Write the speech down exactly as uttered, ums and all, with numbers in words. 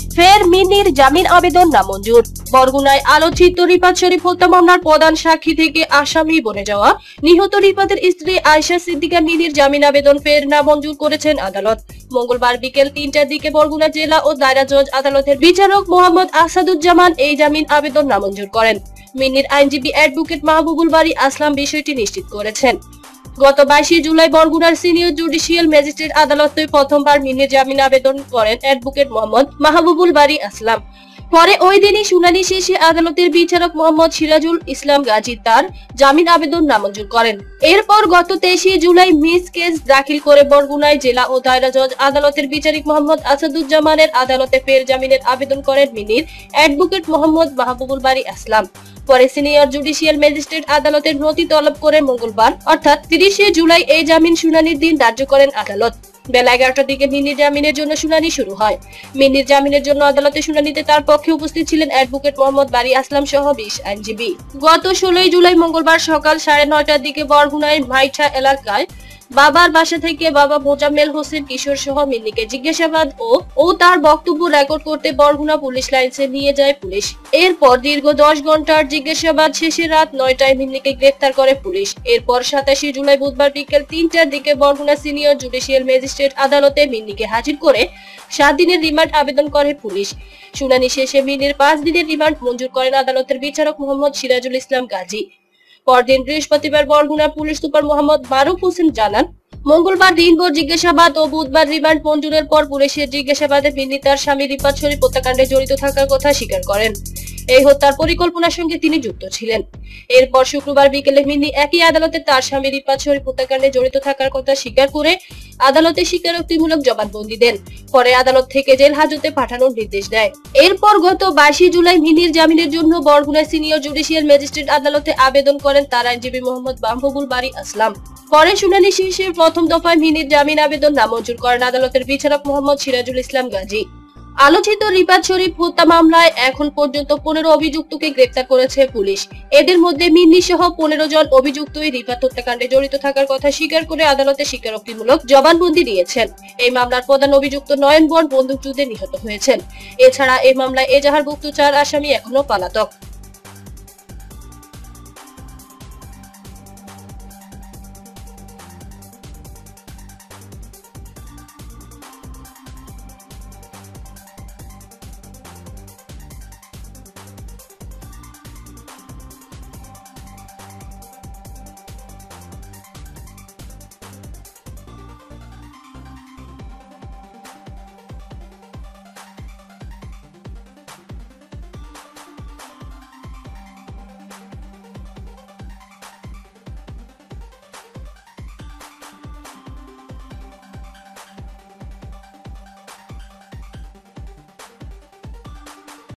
ফের মিন্নির জামিন আবেদন নামঞ্জুর। বরগুনায় আলোচিত রিফাত শরীফ হত্যা মামলার প্রধান সাক্ষী থেকে আসামি বনে যাওয়া নিহত রিফাতের স্ত্রী আয়েশা সিদ্দিকা মিন্নির জামিন আবেদন ফের নামঞ্জুর করেছেন আদালত। মঙ্গলবার বিকেল তিনটার দিকে বরগুনা জেলা ও দায়রা জজ আদালতের বিচারক মোহাম্মদ আসাদুজ্জামান এই জামিন আবেদন নামঞ্জুর করেন। মিন্নির আইনজীবী অ্যাডভোকেট মাহবুবুল বারী আসলাম বিষয়টি নিশ্চিত করেছেন। গত বাইশে জুলাই বরগুনার সিনিয়র জুডিশিয়াল ম্যাজিস্ট্রেট আদালতে প্রথমবার মিন্নির জামিন আবেদন করেন অ্যাডভোকেট মোহাম্মদ মাহবুবুল বারী আসলাম। পরে ওই দিনই শুনানি শেষে আদালতের বিচারক মোহাম্মদ সিরাজুল ইসলাম গাজী তার জামিন আবেদন নামঞ্জুর করেন। এরপর গত তেইশে জুলাই মিস কেস দাখিল করে বরগুনায় জেলা ও দায়রা জজ আদালতের বিচারিক মোহাম্মদ আসাদুজ্জামানের আদালতে ফের জামিনের আবেদন করেন মিন্নির অ্যাডভোকেট মোহাম্মদ মাহবুবুল বারী আসলাম। পরে সিনিয়র জুডিশিয়াল ম্যাজিস্ট্রেট আদালতের নথি তলব করে মঙ্গলবার অর্থাৎ তিরিশে জুলাই এই জামিন শুনানির দিন ধার্য করেন আদালত। বেলা এগারোটার দিকে মিন্নির জামিনের জন্য শুনানি শুরু হয়। মিন্নির জামিনের জন্য আদালতে শুনানিতে তার পক্ষে উপস্থিত ছিলেন অ্যাডভোকেট মোহাম্মদ বারী আসলাম সহ বিশ আইনজীবী। গত ষোলোই জুলাই মঙ্গলবার সকাল সাড়ে নয়টার দিকে বরগুনায় মাইঠা এলাকায় বাবার বাসা থেকে বাবা মোজাম্মেল হোসেন কিশোর সহ মিন্নিকে জিজ্ঞাসাবাদ ও ও তার বক্তব্য রেকর্ড করতে বরগুনা পুলিশ লাইনসে নিয়ে যায় পুলিশ। এরপর দীর্ঘ দশ ঘন্টার জিজ্ঞাসাবাদ শেষে রাত নয়টায় মিন্নিকে গ্রেফতার করে পুলিশ। এরপর সাতাশে জুলাই বুধবার বিকেল তিনটার দিকে বরগুনা সিনিয়র জুডিশিয়াল ম্যাজিস্ট্রেট আদালতে মিন্নিকে হাজির করে সাত দিনের রিমান্ড আবেদন করে পুলিশ। শুনানি শেষে মিন্নির পাঁচ দিনের রিমান্ড মঞ্জুর করেন আদালতের বিচারক মোহাম্মদ সিরাজুল ইসলাম গাজী। পরদিন বৃহস্পতিবার বরগুনা পুলিশ সুপার মোহাম্মদ মারুফ হোসেন জানান, মঙ্গলবার দিনভর জিজ্ঞাসাবাদ ও বুধবার রিমান্ড মঞ্জুরের পর পুলিশের জিজ্ঞাসাবাদে মিন্নি তার স্বামী রিফাত শরীফ হত্যাকাণ্ডে জড়িত থাকার কথা স্বীকার করেন। এই হত্যার পরিকল্পনার সঙ্গে তিনি যুক্ত ছিলেন। এরপর শুক্রবার বিকেলে মিন্নি একই আদালতে তার স্বামী রিফাত শরীফ হত্যাকাণ্ডে জড়িত থাকার কথা স্বীকার করে আদালতে স্বীকারোক্তিমূলক জবানবন্দি দেন। পরে আদালত থেকে জেল হাজতে পাঠানোর নির্দেশ দেয়। এরপর গত বাইশে জুলাই মিন্নির জামিনের জন্য বরগুনা সিনিয়র জুডিশিয়াল ম্যাজিস্ট্রেট আদালতে আবেদন করেন তার আইনজীবী মোহাম্মদ মাহবুবুল বারী আসলাম। পরে শুনানি শেষে প্রথম দফায় মিন্নির জামিন আবেদন নামঞ্জুর করেন আদালতের বিচারক মোহাম্মদ সিরাজুল ইসলাম গাজী। আলোচিত রিফাত শরীফ হত্যা মামলায় এখন পর্যন্ত পনেরো অভিযুক্তকে গ্রেফতার করেছে পুলিশ। এদের মধ্যে মিন্নি সহ পনেরো জন অভিযুক্তই রিফাত হত্যাকাণ্ডে জড়িত থাকার কথা স্বীকার করে আদালতে স্বীকারোক্তিমূলক জবানবন্দি দিয়েছেন। এই মামলার প্রধান অভিযুক্ত নয়ন বর বন্দুকযুদ্ধে নিহত হয়েছেন। এছাড়া এই মামলায় এজাহারভুক্ত চার আসামি এখনো পলাতক।